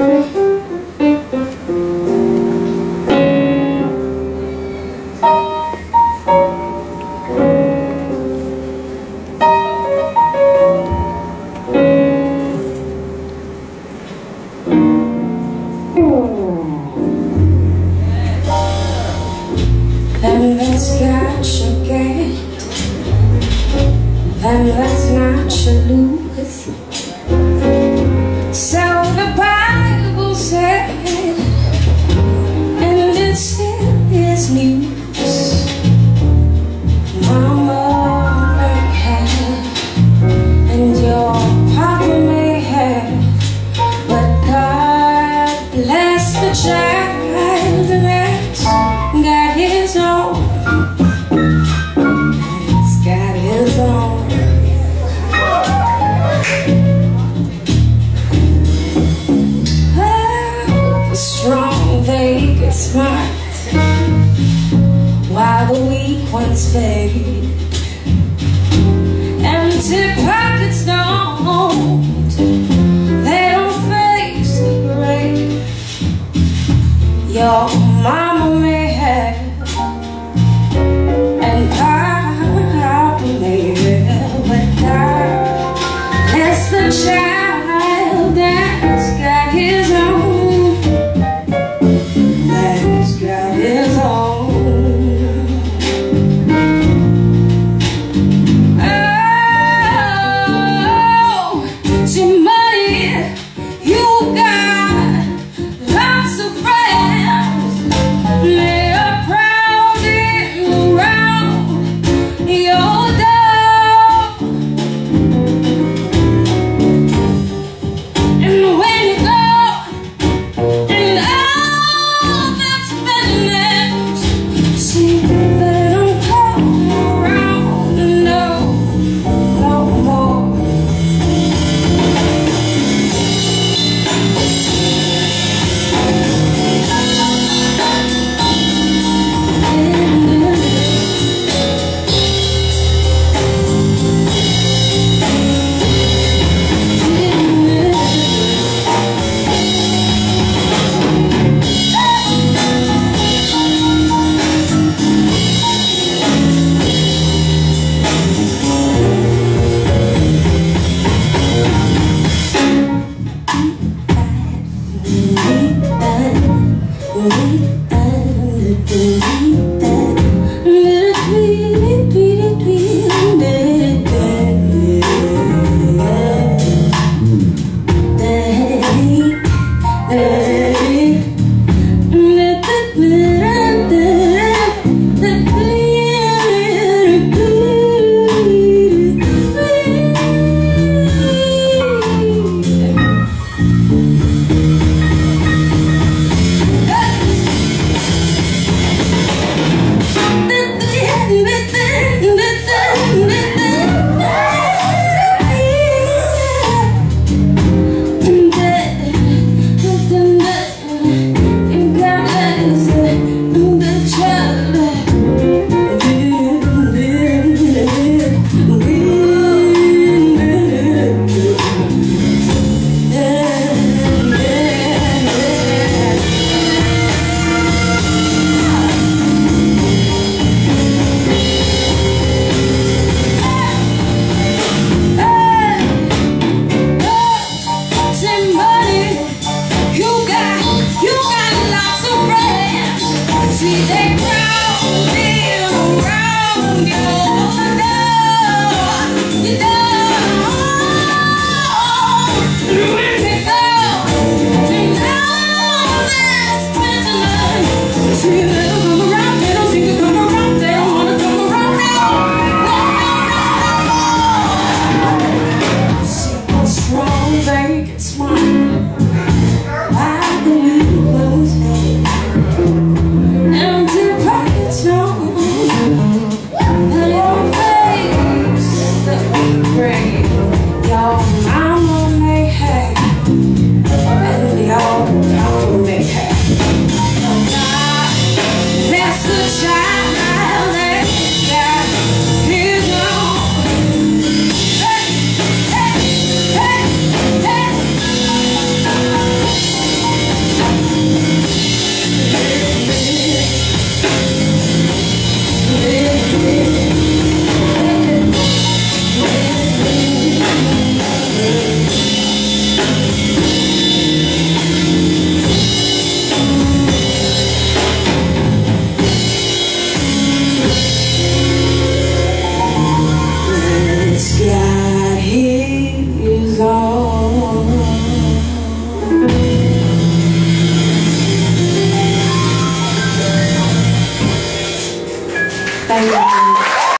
Then let's get you get, then let's not you lose. So the Bible said, and it still is news. Mama may have, and your papa may have, but God bless the child that's got his own. It's got his own. Oh, strong they get smart, while the weak ones fade. Empty pockets don't, they don't face the grave. Your